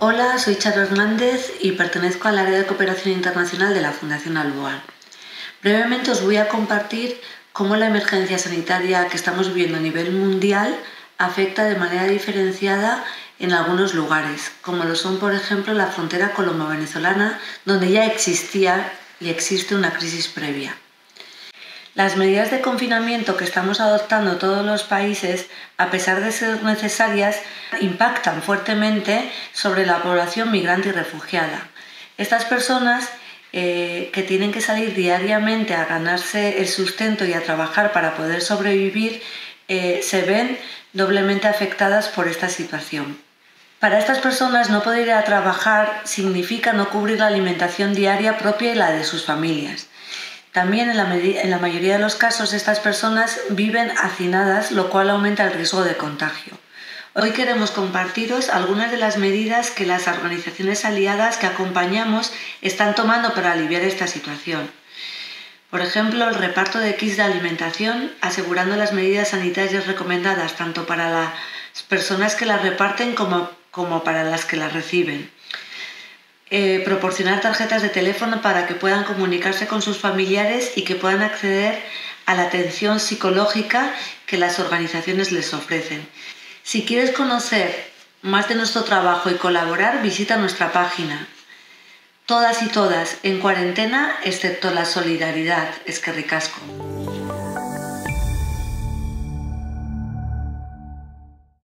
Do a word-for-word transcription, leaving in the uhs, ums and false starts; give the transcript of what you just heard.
Hola, soy Charo Hernández y pertenezco al área de cooperación internacional de la Fundación Alboan. Brevemente os voy a compartir cómo la emergencia sanitaria que estamos viviendo a nivel mundial afecta de manera diferenciada en algunos lugares, como lo son, por ejemplo, la frontera colombo-venezolana, donde ya existía y existe una crisis previa. Las medidas de confinamiento que estamos adoptando todos los países, a pesar de ser necesarias, impactan fuertemente sobre la población migrante y refugiada. Estas personas eh, que tienen que salir diariamente a ganarse el sustento y a trabajar para poder sobrevivir, eh, se ven doblemente afectadas por esta situación. Para estas personas, no poder ir a trabajar significa no cubrir la alimentación diaria propia y la de sus familias. También en la, en la mayoría de los casos estas personas viven hacinadas, lo cual aumenta el riesgo de contagio. Hoy queremos compartiros algunas de las medidas que las organizaciones aliadas que acompañamos están tomando para aliviar esta situación. Por ejemplo, el reparto de kits de alimentación, asegurando las medidas sanitarias recomendadas tanto para las personas que las reparten como, como para las que las reciben. Eh, proporcionar tarjetas de teléfono para que puedan comunicarse con sus familiares y que puedan acceder a la atención psicológica que las organizaciones les ofrecen. Si quieres conocer más de nuestro trabajo y colaborar, visita nuestra página. Todas y todas en cuarentena, excepto la solidaridad. Eskerrik asko.